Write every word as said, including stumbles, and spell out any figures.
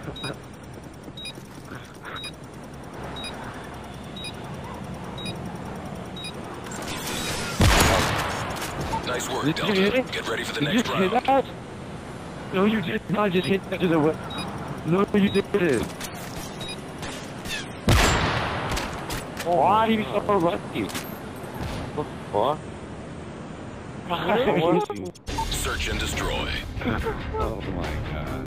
Nice work, Did Delta. you hit it? Get ready for the Did next you round. hit that? No, you did not just hit that to the west. No, you didn't. Oh, why are you so lucky? What the fuck? Search and destroy. Oh my god.